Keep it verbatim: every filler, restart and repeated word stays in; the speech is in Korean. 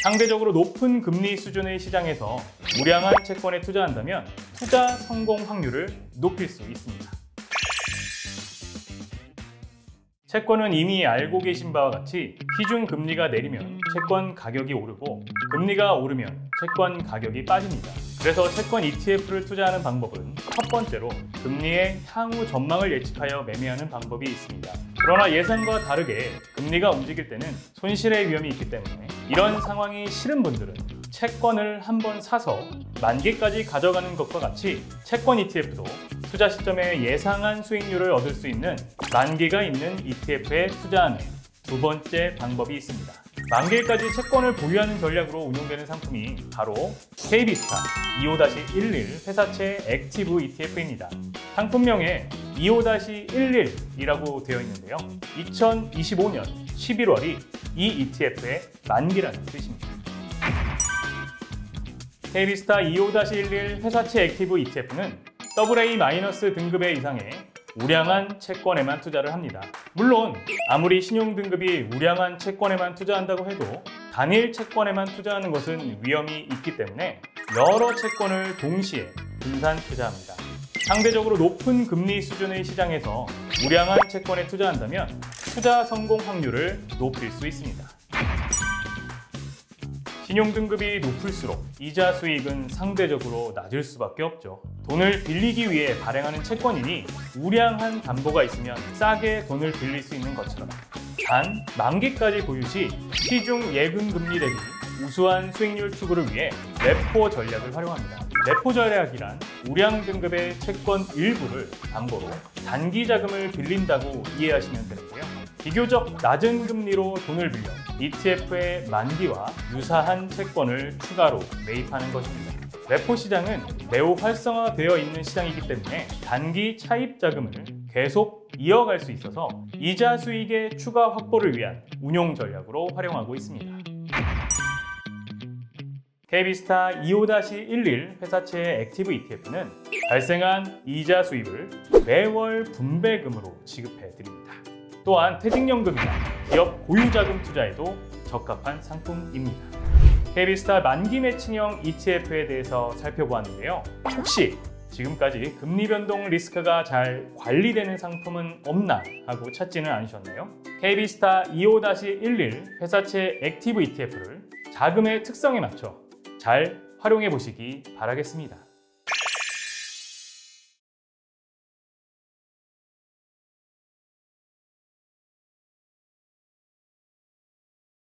상대적으로 높은 금리 수준의 시장에서 우량한 채권에 투자한다면 투자 성공 확률을 높일 수 있습니다. 채권은 이미 알고 계신 바와 같이 시중금리가 내리면 채권 가격이 오르고 금리가 오르면 채권 가격이 빠집니다. 그래서 채권 이티에프를 투자하는 방법은 첫 번째로 금리의 향후 전망을 예측하여 매매하는 방법이 있습니다. 그러나 예상과 다르게 금리가 움직일 때는 손실의 위험이 있기 때문에 이런 상황이 싫은 분들은 채권을 한번 사서 만기까지 가져가는 것과 같이 채권 이티에프도 투자 시점에 예상한 수익률을 얻을 수 있는 만기가 있는 이티에프에 투자하는 두 번째 방법이 있습니다. 만기까지 채권을 보유하는 전략으로 운용되는 상품이 바로 케이비스타 이오 일일 회사채 액티브 이티에프입니다. 상품명에 이오 일일이라고 되어 있는데요. 이천이십오 년 십일월이 이 이티에프의 만기라는 뜻입니다. 케이비스타 이오 일일 회사채 액티브 이티에프는 더블에이 등급의 이상의 우량한 채권에만 투자를 합니다. 물론 아무리 신용등급이 우량한 채권에만 투자한다고 해도 단일 채권에만 투자하는 것은 위험이 있기 때문에 여러 채권을 동시에 분산 투자합니다. 상대적으로 높은 금리 수준의 시장에서 우량한 채권에 투자한다면 투자 성공 확률을 높일 수 있습니다. 신용등급이 높을수록 이자 수익은 상대적으로 낮을 수밖에 없죠. 돈을 빌리기 위해 발행하는 채권이니 우량한 담보가 있으면 싸게 돈을 빌릴 수 있는 것처럼 단 만기까지 보유 시 시중 예금금리 대비 우수한 수익률 추구를 위해 레포 전략을 활용합니다. 레포 전략이란 우량 등급의 채권 일부를 담보로 단기 자금을 빌린다고 이해하시면 되는데요. 비교적 낮은 금리로 돈을 빌려 이티에프의 만기와 유사한 채권을 추가로 매입하는 것입니다. 레포 시장은 매우 활성화되어 있는 시장이기 때문에 단기 차입 자금을 계속 이어갈 수 있어서 이자 수익의 추가 확보를 위한 운용 전략으로 활용하고 있습니다. 케이비스타 이오 일일 회사채 액티브 이티에프는 발생한 이자 수입을 매월 분배금으로 지급해 드립니다. 또한 퇴직연금이나 기업 보유자금 투자에도 적합한 상품입니다. 케이비스타 만기 매칭형 이티에프에 대해서 살펴보았는데요. 혹시 지금까지 금리 변동 리스크가 잘 관리되는 상품은 없나 하고 찾지는 않으셨나요? 케이비스타 이오 일일 회사채 액티브 이티에프를 자금의 특성에 맞춰 잘 활용해 보시기 바라겠습니다.